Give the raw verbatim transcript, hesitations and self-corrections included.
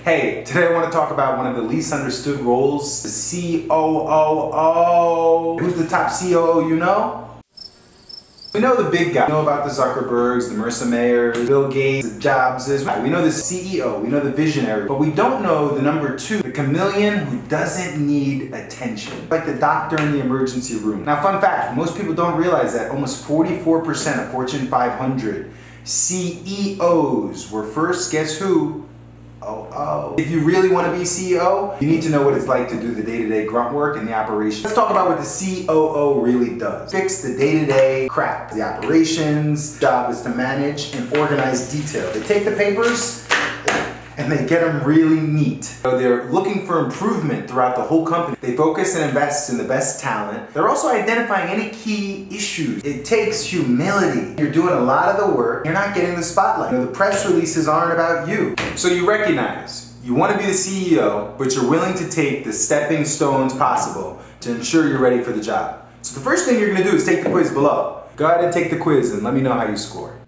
Hey, today I want to talk about one of the least understood roles, the C O O. Who's the top C O O you know? We know the big guy. We know about the Zuckerbergs, the Marissa Mayers, Bill Gates, the Jobses. We know the C E O, we know the visionary, but we don't know the number two, the chameleon who doesn't need attention. Like the doctor in the emergency room. Now, fun fact, most people don't realize that almost forty-four percent of Fortune five hundred C E Os were first, guess who? Oh, oh. If you really want to be C E O, you need to know what it's like to do the day-to-day grunt work and the operations. Let's talk about what the C O O really does. Fix the day-to-day crap. The operations job is to manage and organize detail. They take the papers and they get them really neat. So they're looking for improvement throughout the whole company. They focus and invest in the best talent. They're also identifying any key issues. It takes humility. You're doing a lot of the work. You're not getting the spotlight. You know, the press releases aren't about you. So you recognize you want to be the C E O, but you're willing to take the stepping stones possible to ensure you're ready for the job. So the first thing you're going to do is take the quiz below. Go ahead and take the quiz and let me know how you score.